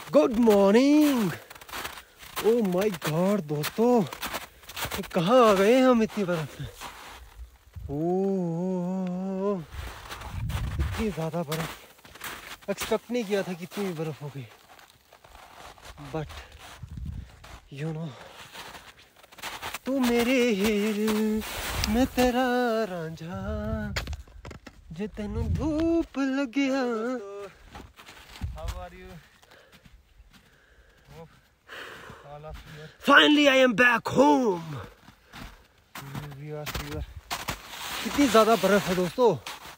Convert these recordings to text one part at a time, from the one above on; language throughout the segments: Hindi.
Good morning. Oh my God दोस्तों, कहाँ आ गए हम इतनी बर्फ में। ओ इतनी ज़्यादा बर्फ, एक्सपेक्ट नहीं किया था कि इतनी बर्फ हो गई। बट यू नो, तू मेरे हिल मैं तेरा रांझा, जे तेनू धूप लग गया। Finally I am back home. कितनी ज़्यादा बर्फ है दोस्तों।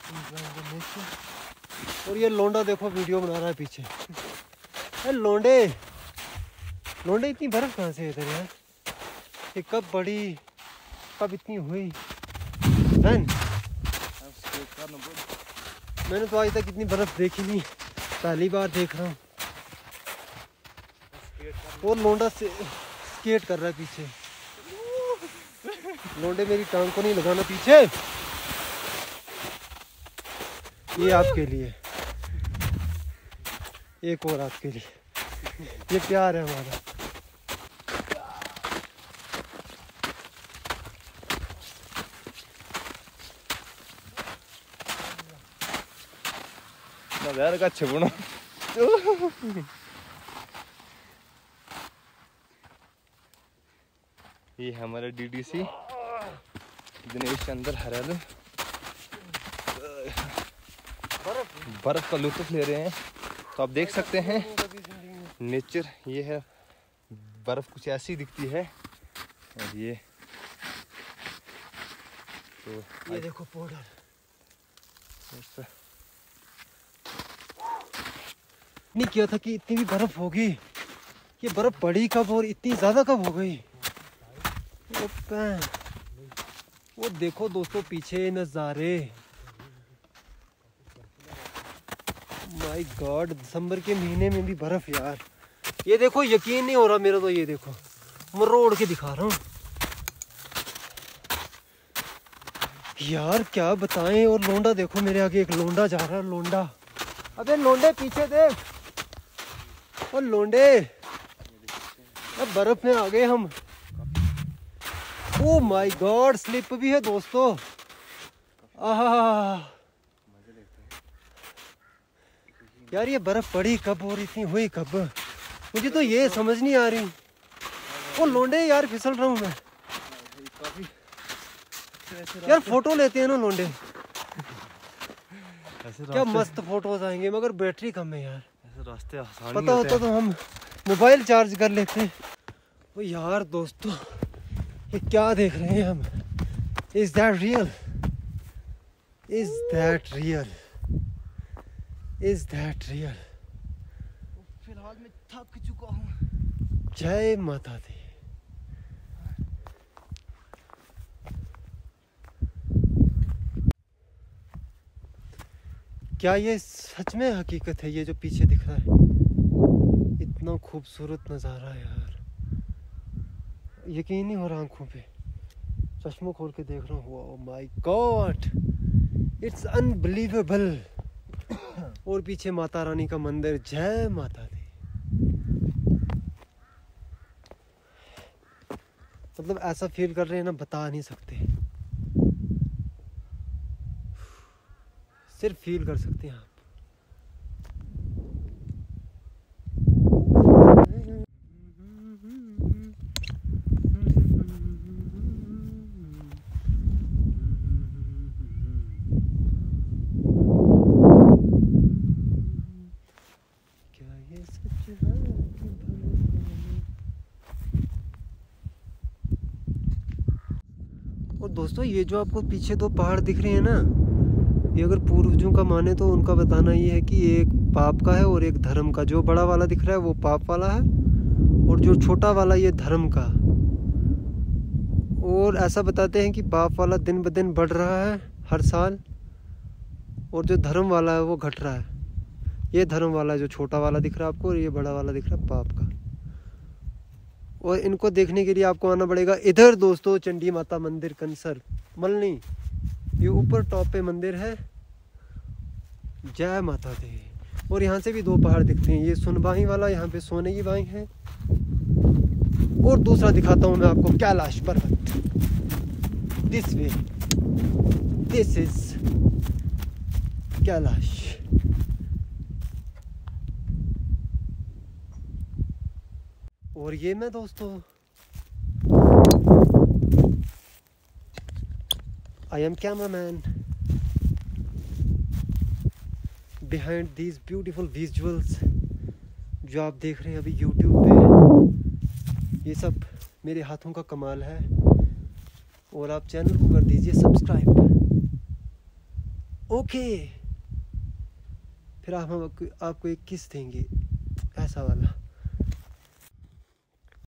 और ये लोंडा देखो वीडियो बना रहा है पीछे। अरे लोंडे इतनी बर्फ कहाँ से इधर यार? ये कब बढ़ी, कब इतनी हुई? मैंने तो आज तक इतनी बर्फ देखी नहीं, पहली बार देख रहा हूँ। और लोंडा से स्केट कर रहा है पीछे। लोंडे मेरी टांग को नहीं लगाना पीछे। ये आपके लिए, एक और आपके लिए। ये प्यार है हमारा। यार का छुपना। ये हमारा डीडीसी दिनेश चंद्र हरियाणा बर्फ का लुत्फ ले रहे हैं। तो आप देख सकते हैं नेचर ये है, बर्फ कुछ ऐसी दिखती है। और ये तो ये देखो पाउडर। नहीं किया था कि इतनी भी बर्फ होगी। ये बर्फ पड़ी कब और इतनी ज्यादा कब हो गई? वो देखो दोस्तों पीछे नजारे। माय गॉड, दिसंबर के महीने में भी बर्फ यार। ये देखो, यकीन नहीं हो रहा मेरा तो। ये देखो, मैं रोड के दिखा रहा हूँ यार, क्या बताएं। और लोंडा देखो, मेरे आगे एक लोंडा जा रहा है। लोंडा, अबे लोंडे पीछे देख। और लोंडे, अब बर्फ में आ गए हम। ओ माय गॉड, स्लिप भी है दोस्तों। आहा यार, ये बर्फ पड़ी कब और इतनी हुई कब? मुझे तो ये समझ नहीं आ रही। ओ लोंडे यार, फिसल रहा हूँ मैं यार। फोटो लेते हैं ना लोंडे, क्या मस्त फोटोज आएंगे, मगर बैटरी कम है यार। ऐसे रास्ते आसान पता होता तो हम मोबाइल चार्ज कर लेते। ओ यार दोस्तों, ये क्या देख रहे हैं हम? Is that real? Is that real? Is that real? फिलहाल मैं थक चुका हूँ। जय माता दी। क्या ये सच में हकीकत है? ये जो पीछे दिख रहा है, इतना खूबसूरत नज़ारा यार, यकीन नहीं हो रहा आंखों पे। चश्मों खोल के देख रहा हूँ। Oh my God, it's unbelievable. और पीछे माता रानी का मंदिर। जय माता दी। मतलब ऐसा फील कर रहे हैं ना, बता नहीं सकते, सिर्फ फील कर सकते हैं आप। क्या ये सच है? और दोस्तों, ये जो आपको पीछे दो पहाड़ दिख रहे हैं ना, ये अगर पूर्वजों का माने तो उनका बताना ये है कि एक पाप का है और एक धर्म का। जो बड़ा वाला दिख रहा है वो पाप वाला है, और जो छोटा वाला ये धर्म का। और ऐसा बताते हैं कि पाप वाला दिन ब दिन बढ़ रहा है हर साल, और जो धर्म वाला है वो घट रहा है। ये धर्म वाला है जो छोटा वाला दिख रहा है आपको, और ये बड़ा वाला दिख रहा है पाप का। और इनको देखने के लिए आपको आना पड़ेगा इधर दोस्तों, चंडी माता मंदिर कंसर मलनी। ये ऊपर टॉप पे मंदिर है। जय माता दी। और यहाँ से भी 2 पहाड़ दिखते हैं, ये सुनबाई वाला, यहाँ पे सोने की बाई है। और दूसरा दिखाता हूँ मैं आपको, कैलाश पर्वत। This way, this is Kailash. और ये मैं दोस्तों, I am cameraman behind these beautiful visuals जो आप देख रहे हैं अभी यूट्यूब पे। ये सब मेरे हाथों का कमाल है। और आप चैनल को कर दीजिए सब्सक्राइब। ओके, फिर हम आपको एक किस देंगे, ऐसा वाला।